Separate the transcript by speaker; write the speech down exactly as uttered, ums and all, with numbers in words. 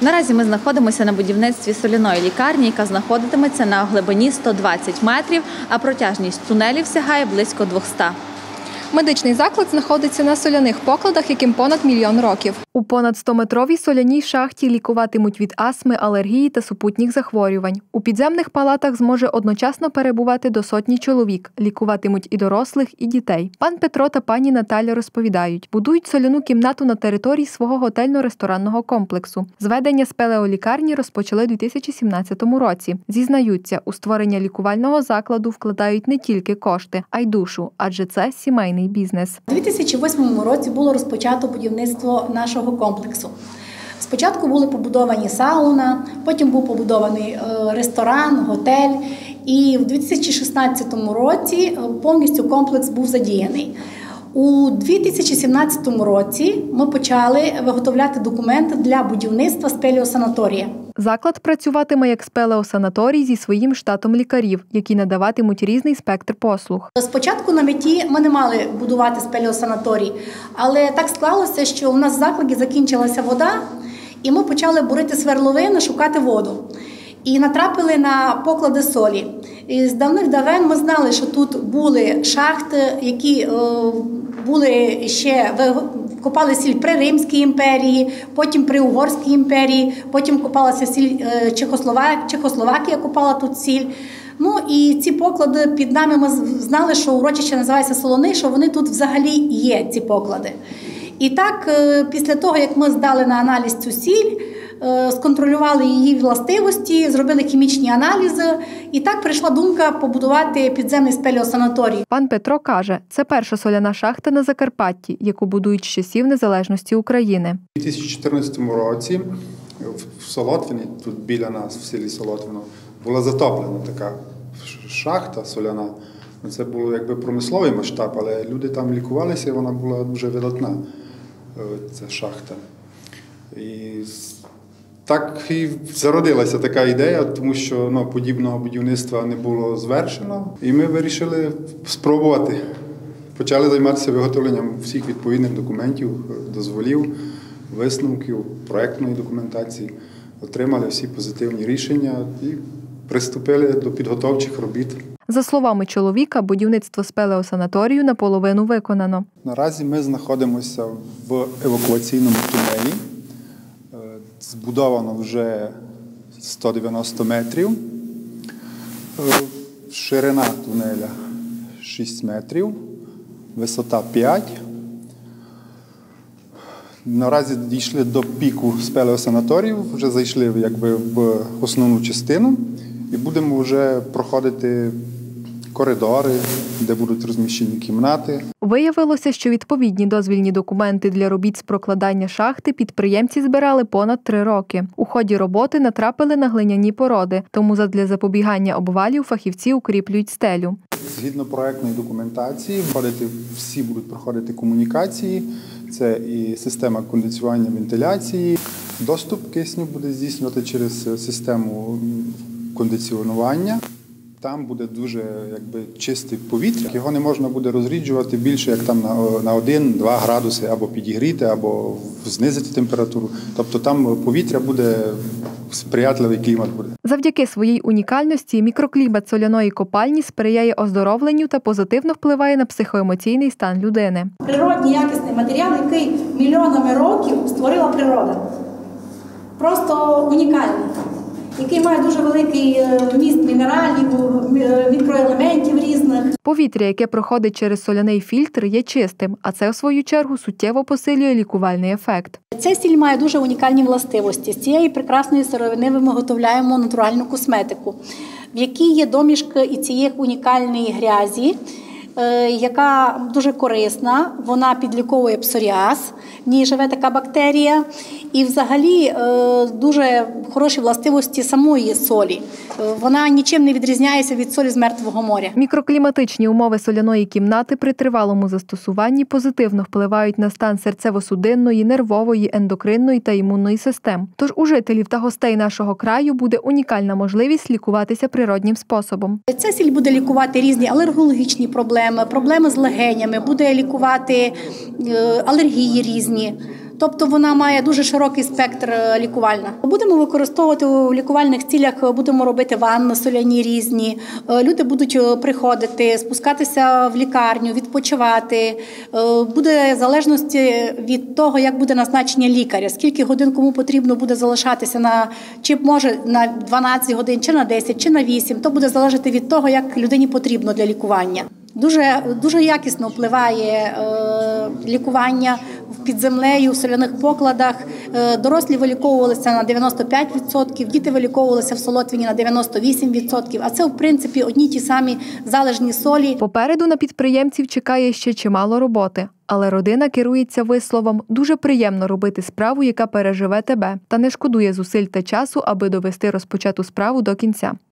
Speaker 1: Наразі ми знаходимося на будівництві соляної лікарні, яка знаходитиметься на глибині сто двадцять метрів, а протяжність тунелів сягає близько двохсот.
Speaker 2: Медичний заклад знаходиться на соляних покладах, яким понад мільйон років. У понад стометровій соляній шахті лікуватимуть від астми, алергії та супутніх захворювань. У підземних палатах зможе одночасно перебувати до сотні чоловік. Лікуватимуть і дорослих, і дітей. Пан Петро та пані Наталя розповідають, будують соляну кімнату на території свого готельно-ресторанного комплексу. Зведення спелеолікарні розпочали у дві тисячі сімнадцятому році. Зізнаються, у створення лікувального закладу вкладають не тільки кошти, а й душу, адже це сімейний бізнес.
Speaker 3: У дві тисячі восьмому році було розпочато будівництво нашого комплексу. Спочатку були побудовані сауна, потім був побудований ресторан, готель. І в дві тисячі шістнадцятому році повністю комплекс був задіяний. У дві тисячі сімнадцятому році ми почали виготовляти документи для будівництва спелеосанаторія.
Speaker 2: Заклад працюватиме як спелеосанаторій зі своїм штатом лікарів, які надаватимуть різний спектр послуг.
Speaker 3: Спочатку на меті ми не мали будувати спелеосанаторій, але так склалося, що у нас в закладі закінчилася вода, і ми почали бурити свердловини, шукати воду. І натрапили на поклади солі. І з давних давен ми знали, що тут були шахти, які е, були ще копали сіль при Римській імперії, потім при Угорській імперії, потім копалася сіль е, Чехословак, Чехословакія копала тут сіль. Ну і ці поклади під нами ми знали, що урочище називається Солони, що вони тут взагалі є, ці поклади. І так, е, після того, як ми здали на аналіз цю сіль, сконтролювали її властивості, зробили хімічні аналізи. І так прийшла думка побудувати підземний спелеосанаторій.
Speaker 2: Пан Петро каже, це перша соляна шахта на Закарпатті, яку будують з часів незалежності України.
Speaker 4: У дві тисячі чотирнадцятому році в Солотвині, тут біля нас, в селі Солотвино, була затоплена така шахта соляна. Це був якби промисловий масштаб, але люди там лікувалися, і вона була дуже видатна, ця шахта. І так і зародилася така ідея, тому що ну, подібного будівництва не було звершено. І ми вирішили спробувати. Почали займатися виготовленням всіх відповідних документів, дозволів, висновків, проєктної документації. Отримали всі позитивні рішення і приступили до підготовчих робіт.
Speaker 2: За словами чоловіка, будівництво спелеосанаторію наполовину виконано.
Speaker 4: Наразі ми знаходимося в евакуаційному тунелі. Збудовано вже сто дев'яносто метрів, ширина тунеля шість метрів, висота п'ять. Наразі дійшли до піку спелеосанаторію, вже зайшли якби в основну частину і будемо вже проходити коридори, де будуть розміщені кімнати.
Speaker 2: Виявилося, що відповідні дозвільні документи для робіт з прокладання шахти підприємці збирали понад три роки. У ході роботи натрапили на глиняні породи, тому задля запобігання обвалів фахівці укріплюють стелю.
Speaker 4: Згідно проектної документації, всі будуть проходити комунікації, це і система кондиціювання вентиляції. Доступ кисню буде здійснювати через систему кондиціонування. Там буде дуже якби, чисте повітря. Його не можна буде розріджувати більше, як там на один-два градуси, або підігріти, або знизити температуру. Тобто там повітря буде, сприятливий клімат буде.
Speaker 2: Завдяки своїй унікальності мікроклімат соляної копальні сприяє оздоровленню та позитивно впливає на психоемоційний стан людини.
Speaker 3: Природній якісний матеріал, який мільйонами років створила природа. Просто унікальний. Який має дуже великий вміст мінералів, мікроелементів різних.
Speaker 2: Повітря, яке проходить через соляний фільтр, є чистим, а це, в свою чергу, суттєво посилює лікувальний ефект.
Speaker 3: Ця сіль має дуже унікальні властивості. З цієї прекрасної сировини ми виготовляємо натуральну косметику, в якій є домішки і цієї унікальної грязі, яка дуже корисна, вона підліковує псоріаз, в ній живе така бактерія. І взагалі дуже хороші властивості самої солі. Вона нічим не відрізняється від солі з Мертвого моря.
Speaker 2: Мікрокліматичні умови соляної кімнати при тривалому застосуванні позитивно впливають на стан серцево-судинної, нервової, ендокринної та імунної систем. Тож у жителів та гостей нашого краю буде унікальна можливість лікуватися природнім способом.
Speaker 3: Ця сіль буде лікувати різні алергологічні проблеми, проблеми з легенями, буде лікувати алергії різні. Тобто вона має дуже широкий спектр лікувальна. Будемо використовувати у лікувальних цілях, будемо робити ванни соляні різні. Люди будуть приходити, спускатися в лікарню, відпочивати. Буде в залежності від того, як буде назначення лікаря, скільки годин кому потрібно буде залишатися на, чи може на дванадцять годин, чи на десять, чи на вісім. То буде залежати від того, як людині потрібно для лікування. Дуже, дуже якісно впливає е, лікування під землею, в соляних покладах. Е, дорослі виліковувалися на дев'яносто п'ять відсотків, діти виліковувалися в Солотвіні на дев'яносто вісім відсотків. А це, в принципі, одні ті самі залежні солі.
Speaker 2: Попереду на підприємців чекає ще чимало роботи. Але родина керується висловом «дуже приємно робити справу, яка переживе тебе» та не шкодує зусиль та часу, аби довести розпочату справу до кінця.